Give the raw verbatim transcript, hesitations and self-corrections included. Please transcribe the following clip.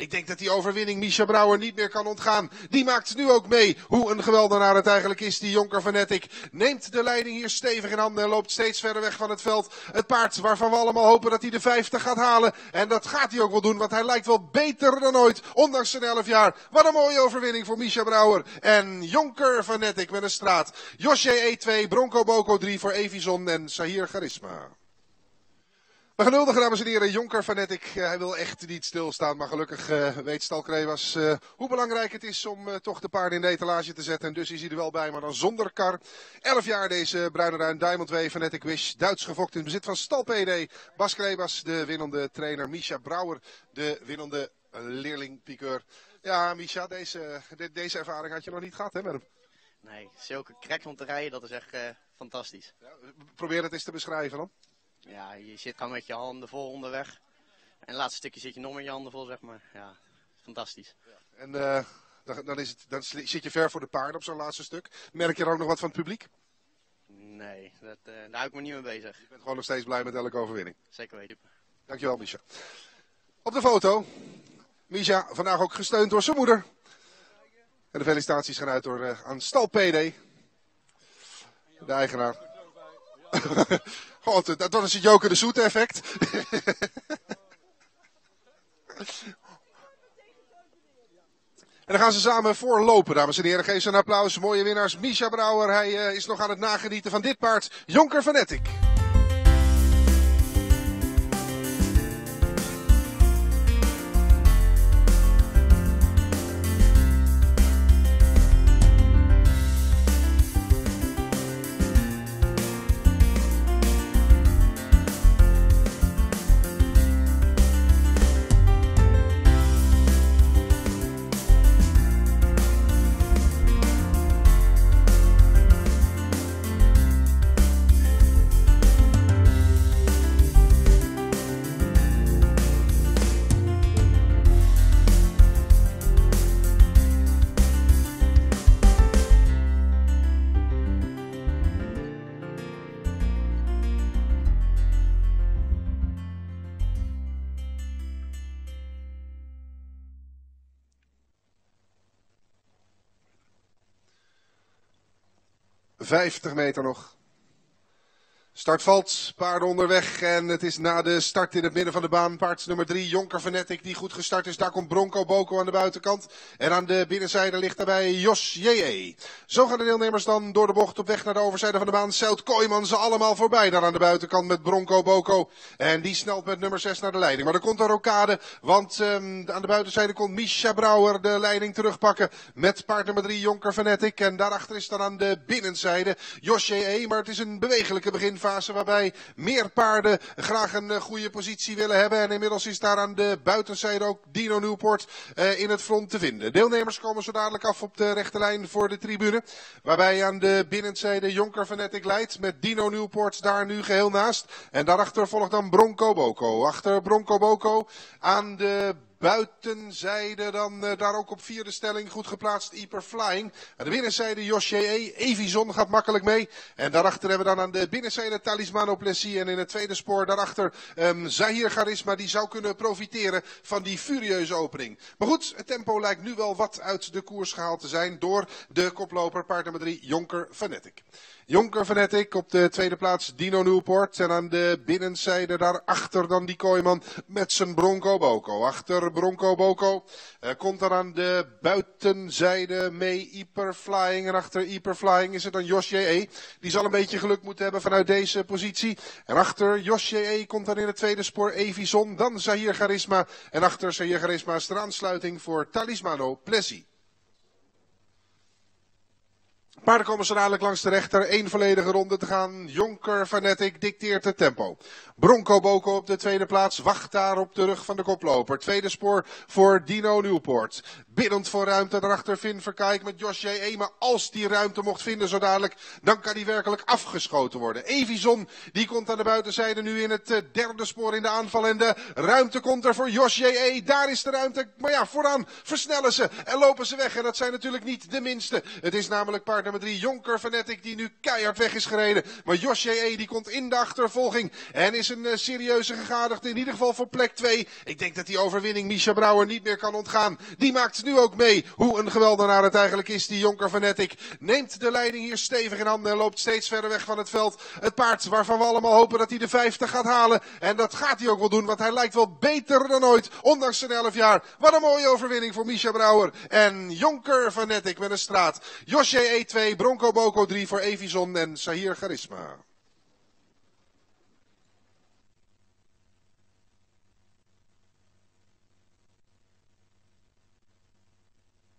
Ik denk dat die overwinning Misha Brouwer niet meer kan ontgaan. Die maakt nu ook mee hoe een geweldenaar het eigenlijk is. Die Jonker Fanatic neemt de leiding hier stevig in handen en loopt steeds verder weg van het veld. Het paard waarvan we allemaal hopen dat hij de vijftig gaat halen. En dat gaat hij ook wel doen, want hij lijkt wel beter dan ooit. Ondanks zijn elf jaar. Wat een mooie overwinning voor Misha Brouwer. En Jonker Fanatic met een straat. Josje E twee, Bronco Boko drie voor Evison en Sahir Charisma. We gaan nuldigen, dames en heren. Jonker Fanatic, uh, hij wil echt niet stilstaan. Maar gelukkig uh, weet Stalkrewas uh, hoe belangrijk het is om uh, toch de paarden in de etalage te zetten. En dus is hij er wel bij, maar dan zonder kar. elf jaar deze bruine ruin Diamond Way Fanatic Wish. Duits gefokt in bezit van Stal P D. Bas Krebas, de winnende trainer. Misha Brouwer, de winnende uh, leerling-piqueur. Ja, Misha, deze, de, deze ervaring had je nog niet gehad, hè, met hem? Nee, zulke krek om te rijden, dat is echt uh, fantastisch. Ja, probeer het eens te beschrijven dan. Ja, je zit gewoon met je handen vol onderweg. En het laatste stukje zit je nog met je handen vol, zeg maar. Ja, fantastisch. Ja. En uh, dan, dan, is het, dan zit je ver voor de paarden op zo'n laatste stuk. Merk je er ook nog wat van het publiek? Nee, dat, uh, daar hou ik me niet mee bezig. Je bent gewoon nog steeds blij met elke overwinning. Zeker weten. Dankjewel, Misha. Op de foto. Misha, vandaag ook gesteund door zijn moeder. En de felicitaties gaan uit door, uh, aan Stal P D. De eigenaar. God, dat is het Joker de Zoete effect. En dan gaan ze samen voorlopen, dames en heren. Geef ze een applaus. Mooie winnaars. Misha Brouwer, hij uh, is nog aan het nagenieten van dit paard. Jonker Fanatic. vijftig meter nog. Start valt, paarden onderweg en het is na de start in het midden van de baan. Paard nummer drie, Jonker Fanatic, die goed gestart is. Daar komt Bronco Boko aan de buitenkant. En aan de binnenzijde ligt daarbij Jos J E. Zo gaan de deelnemers dan door de bocht op weg naar de overzijde van de baan. Zout Kooijman ze allemaal voorbij daar aan de buitenkant met Bronco Boko. En die snelt met nummer zes naar de leiding. Maar er komt een rokade, want um, aan de buitenzijde komt Misha Brouwer de leiding terugpakken. Met paard nummer drie, Jonker Fanatic. En daarachter is dan aan de binnenzijde Jos J E. Maar het is een bewegelijke begin. Fase waarbij meer paarden graag een uh, goede positie willen hebben. En inmiddels is daar aan de buitenzijde ook Dino Newport uh, in het front te vinden. Deelnemers komen zo dadelijk af op de rechte lijn voor de tribune. Waarbij aan de binnenzijde Jonker Fanatic leidt met Dino Newport daar nu geheel naast. En daarachter volgt dan Bronco Boko. Achter Bronco Boko aan de buitenzijde dan uh, daar ook op vierde stelling goed geplaatst Hyper Flying. Aan de binnenzijde Josje E. Evison gaat makkelijk mee. En daarachter hebben we dan aan de binnenzijde Talismano Plessis. En in het tweede spoor daarachter um, Sahir Charisma. Die zou kunnen profiteren van die furieuze opening. Maar goed, het tempo lijkt nu wel wat uit de koers gehaald te zijn door de koploper paard nummer drie Jonker Fanatic. Jonker Fanatic op de tweede plaats Dino Newport. En aan de binnenzijde daarachter dan die Kooijman met zijn Bronco Boko. Achter Bronco Boko uh, komt dan aan de buitenzijde mee Hyper Flying. En achter Hyper Flying is het dan Josje E. Die zal een beetje geluk moeten hebben vanuit deze positie. En achter Josje E komt dan in het tweede spoor Evison. Dan Sahir Charisma. En achter Sahir Charisma is er aansluiting voor Talismano Plessis. Paarden komen zo dadelijk langs de rechter. Eén volledige ronde te gaan. Jonker Fanatic dicteert het tempo. Bronco Boko op de tweede plaats. Wacht daar op de rug van de koploper. Tweede spoor voor Dino Newport. Biddend voor ruimte. Daarachter Finn Verkijk met Jos J E. Maar als die ruimte mocht vinden zo dadelijk, dan kan die werkelijk afgeschoten worden. Evison, die komt aan de buitenzijde nu in het uh, derde spoor in de aanval. En de ruimte komt er voor Jos J E. Daar is de ruimte. Maar ja, vooraan versnellen ze en lopen ze weg. En dat zijn natuurlijk niet de minste. Het is namelijk paard paard nummer drie, Jonker Fanatic, die nu keihard weg is gereden. Maar Josje E. die komt in de achtervolging en is een uh, serieuze gegadigde, in ieder geval voor plek twee. Ik denk dat die overwinning Misha Brouwer niet meer kan ontgaan. Die maakt nu ook mee. Hoe een geweldenaar het eigenlijk is, die Jonker Fanatic. Neemt de leiding hier stevig in handen en loopt steeds verder weg van het veld. Het paard waarvan we allemaal hopen dat hij de vijftig gaat halen. En dat gaat hij ook wel doen, want hij lijkt wel beter dan ooit. Ondanks zijn elf jaar. Wat een mooie overwinning voor Misha Brouwer. En Jonker Fanatic met een straat. Josje E twee, Bronco Boko drie voor Evison en Sahir Charisma.